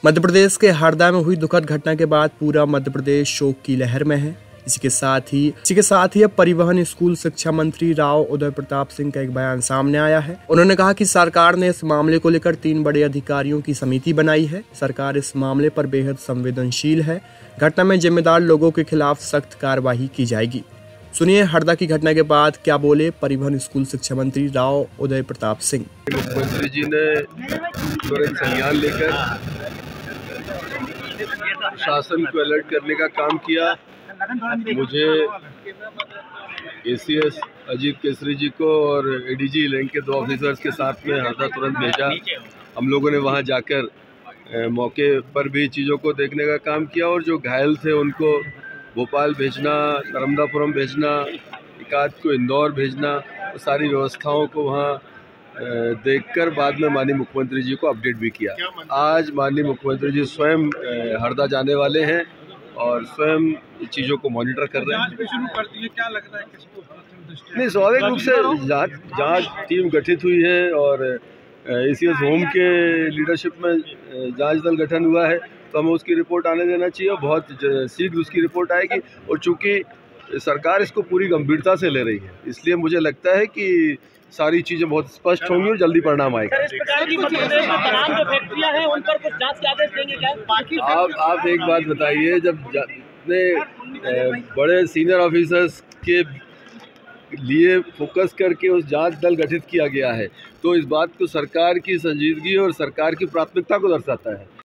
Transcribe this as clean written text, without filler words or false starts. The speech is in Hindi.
मध्य प्रदेश के हरदा में हुई दुखद घटना के बाद पूरा मध्य प्रदेश शोक की लहर में है। इसी के साथ ही अब परिवहन स्कूल शिक्षा मंत्री राव उदय प्रताप सिंह का एक बयान सामने आया है। उन्होंने कहा कि सरकार ने इस मामले को लेकर 3 बड़े अधिकारियों की समिति बनाई है। सरकार इस मामले पर बेहद संवेदनशील है। घटना में जिम्मेदार लोगों के खिलाफ सख्त कार्रवाई की जाएगी। सुनिए हरदा की घटना के बाद क्या बोले परिवहन स्कूल शिक्षा मंत्री राव उदय प्रताप सिंह। मुख्यमंत्री जी ने तुरंत संज्ञान लेकर शासन को अलर्ट करने का काम किया। मुझे एसीएस अजीत केसरी जी को और एडीजी लैंड के 2 ऑफिसर्स के साथ में हरदा तुरंत भेजा। हम लोगों ने वहां जाकर मौके पर भी चीज़ों को देखने का काम किया और जो घायल थे उनको भोपाल भेजना, नर्मदापुरम भेजना, एक आध को इंदौर भेजना, सारी व्यवस्थाओं को वहाँ देखकर बाद में माननीय मुख्यमंत्री जी को अपडेट भी किया। आज माननीय मुख्यमंत्री जी स्वयं हरदा जाने वाले हैं और स्वयं चीज़ों को मॉनिटर कर रहे हैं। क्या लगता है किसको? नहीं, स्वाभाविक रूप से जांच टीम गठित हुई है और एसीएस होम के लीडरशिप में जांच दल गठन हुआ है, तो हमें उसकी रिपोर्ट आने देना चाहिए। बहुत शीघ्र उसकी रिपोर्ट आएगी और चूंकि सरकार इसको पूरी गंभीरता से ले रही है, इसलिए मुझे लगता है कि सारी चीज़ें बहुत स्पष्ट होंगी और जल्दी परिणाम आएगा। आप एक बात बताइए, जब इतने बड़े सीनियर ऑफिसर्स के लिए फोकस करके उस जांच दल गठित किया गया है, तो इस बात को सरकार की संजीदगी और सरकार की प्राथमिकता को दर्शाता है।